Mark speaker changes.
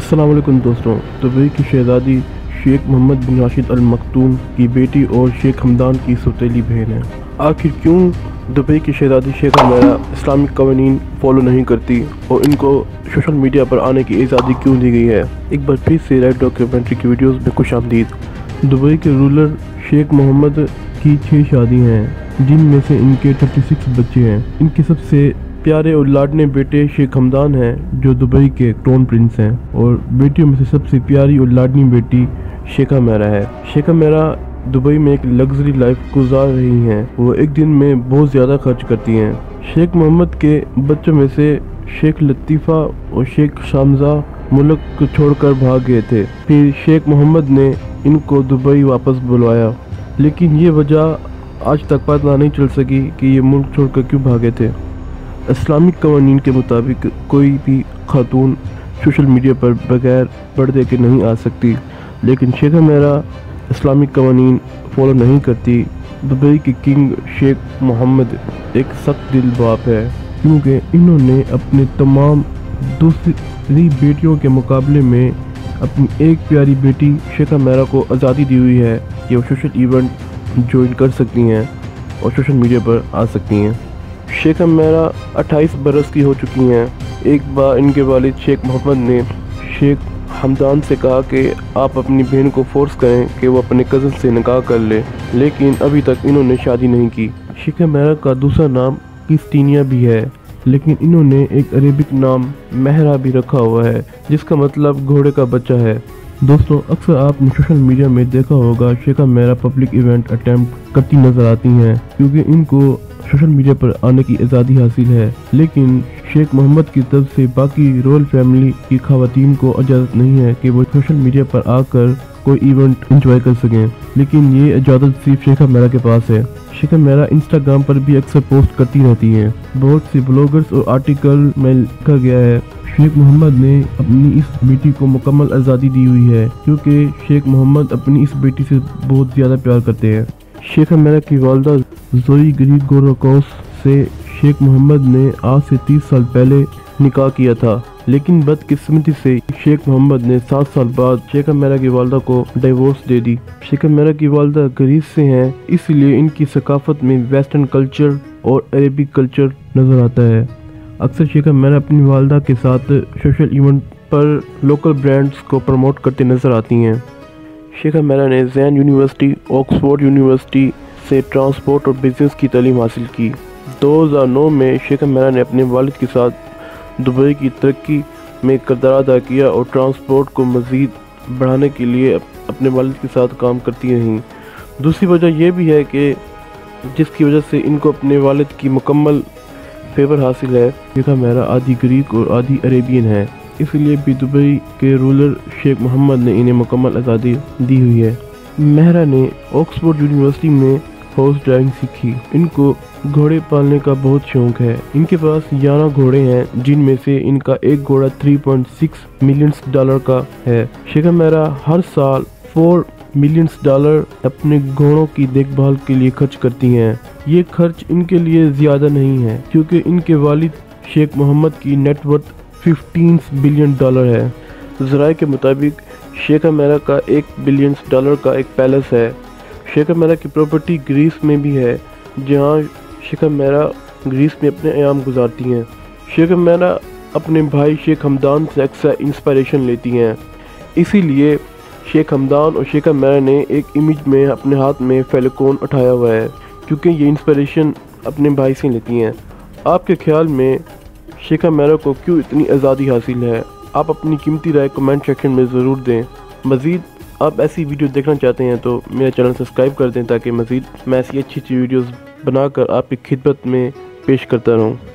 Speaker 1: अस्सलाम वालेकुम दोस्तों। दुबई की शहज़ादी शेख मोहम्मद बिन राशिद अल मक्तूम की बेटी और शेख हमदान की सौतेली बहन है। आखिर क्यों दुबई की शहज़ादी शेख हमारा इस्लामिक कवानीन फॉलो नहीं करती और इनको सोशल मीडिया पर आने की आज़ादी क्यों दी गई है? एक बार फिर से राइट डॉक्यूमेंट्री की वीडियोस में खुशामदीद। दुबई के रूलर शेख मोहम्मद की 6 शादी हैं, जिनमें से इनके 36 बच्चे हैं। इनके सबसे प्यारे और लाडले बेटे शेख हमदान हैं, जो दुबई के क्राउन प्रिंस हैं, और बेटियों में से सबसे प्यारी और लाडली बेटी शेखा मेरा है। शेखा मेरा दुबई में एक लग्जरी लाइफ गुजार रही हैं। वो एक दिन में बहुत ज़्यादा खर्च करती हैं। शेख मोहम्मद के बच्चों में से शेख लतीफ़ा और शेख शामजा मुल्क को छोड़कर भाग गए थे। फिर शेख मोहम्मद ने इनको दुबई वापस बुलवाया, लेकिन ये वजह आज तक पता नहीं चल सकी कि ये मुल्क छोड़कर क्यों भागे थे। इस्लामिक कवानीन के मुताबिक कोई भी खातून सोशल मीडिया पर बगैर पर्दे के नहीं आ सकती, लेकिन शेखा मेरा इस्लामिक कवानीन फॉलो नहीं करती। दुबई के किंग शेख मोहम्मद एक सख्त दिल बाप है, क्योंकि इन्होंने अपने तमाम दूसरी बेटियों के मुकाबले में अपनी एक प्यारी बेटी शेखा मेरा को आज़ादी दी हुई है कि वो सोशल इवेंट ज्वाइन कर सकती हैं और सोशल मीडिया पर आ सकती हैं। शेखा मेरा 28 बरस की हो चुकी हैं। एक बार इनके वालिद शेख मोहम्मद ने शेख हमदान से कहा कि आप अपनी बहन को फोर्स करें कि वो अपने कज़न से निकाह कर ले, लेकिन अभी तक इन्होंने शादी नहीं की। शेखा मेरा का दूसरा नाम क्रिस्टीनिया भी है, लेकिन इन्होंने एक अरेबिक नाम महरा भी रखा हुआ है, जिसका मतलब घोड़े का बच्चा है। दोस्तों, अक्सर आपने सोशल मीडिया में देखा होगा शेखा मेरा पब्लिक इवेंट अटेम्प्ट करती नजर आती हैं, क्योंकि इनको सोशल मीडिया पर आने की आज़ादी हासिल है। लेकिन शेख मोहम्मद की तरफ से बाकी रॉयल फैमिली की खवातीन को इजाज़त नहीं है कि वो सोशल मीडिया पर आकर कोई इवेंट एंजॉय कर सकें, लेकिन ये इजाज़त सिर्फ शेखा मेरा के पास है। शेखा मेरा इंस्टाग्राम पर भी अक्सर पोस्ट करती रहती हैं। बहुत से ब्लॉगर्स और आर्टिकल में लिखा गया है शेख मोहम्मद ने अपनी इस बेटी को मुकम्मल आज़ादी दी हुई है, क्योंकि शेख मोहम्मद अपनी इस बेटी से बहुत ज़्यादा प्यार करते हैं। शेखा मेरा की वालदा जोई ग्रिगोरकोस से शेख मोहम्मद ने आज से 30 साल पहले निकाह किया था, लेकिन बदकिस्मती से शेख मोहम्मद ने 7 साल बाद शेखा मेरा की वालदा को डिवोर्स दे दी। शेखा मेरा की वालदा ग्रीस से हैं, इसलिए इनकी सकाफत में वेस्टर्न कल्चर और अरेबिक कल्चर नज़र आता है। अक्सर शेखा मेरा अपनी वालदा के साथ सोशल इवेंट पर लोकल ब्रांड्स को प्रमोट करते नज़र आती हैं। शेखा मेरा ने ज़ैन यूनिवर्सिटी, ऑक्सफोर्ड यूनिवर्सिटी से ट्रांसपोर्ट और बिज़नेस की तालीम हासिल की। 2009 में शेखा मेरा ने अपने वालिद के साथ दुबई की तरक्की में किरदार अदा किया और ट्रांसपोर्ट को मज़ीद बढ़ाने के लिए अपने वालिद के साथ काम करती रहीं। दूसरी वजह यह भी है कि जिसकी वजह से इनको अपने वालिद की मुकम्मल फेवर हासिल है। शेखा मेरा आधी ग्रीक और आधी अरेबियन है, इसलिए भी दुबई के रूलर शेख मोहम्मद ने इन्हें मुकम्मल आज़ादी दी हुई है। महरा ने ऑक्सफोर्ड यूनिवर्सिटी में हॉर्स ड्राइविंग सीखी। इनको घोड़े पालने का बहुत शौक है। इनके पास 11 घोड़े हैं, जिनमें से इनका एक घोड़ा $3.6 मिलियन का है। शेखा मेरा हर साल $4 मिलियन अपने घोड़ों की देखभाल के लिए खर्च करती हैं। ये खर्च इनके लिए ज़्यादा नहीं है, क्योंकि इनके वालिद शेख मोहम्मद की नेटवर्थ $15 बिलियन है। ज़राए के मुताबिक शेखा मेरा का $1 बिलियन का एक पैलेस है। शेखा मेरा की प्रॉपर्टी ग्रीस में भी है, जहां शेखा मेरा ग्रीस में अपने अयाम गुजारती हैं। शेखा मेरा अपने भाई शेख हमदान से अक्सर इंस्पिरेशन लेती हैं, इसीलिए शेख हमदान और शेखा मेरा ने एक इमेज में अपने हाथ में फेलिकॉन उठाया हुआ है, क्योंकि ये इंस्पिरेशन अपने भाई से लेती हैं। आपके ख्याल में शेखा मेरा को क्यों इतनी आज़ादी हासिल है? आप अपनी कीमती राय कमेंट सेक्शन में ज़रूर दें। मज़ीद आप ऐसी वीडियो देखना चाहते हैं तो मेरा चैनल सब्सक्राइब कर दें, ताकि मज़ीद मैं ऐसी अच्छी वीडियोज़ बनाकर आपकी खिदमत में पेश करता रहूँ।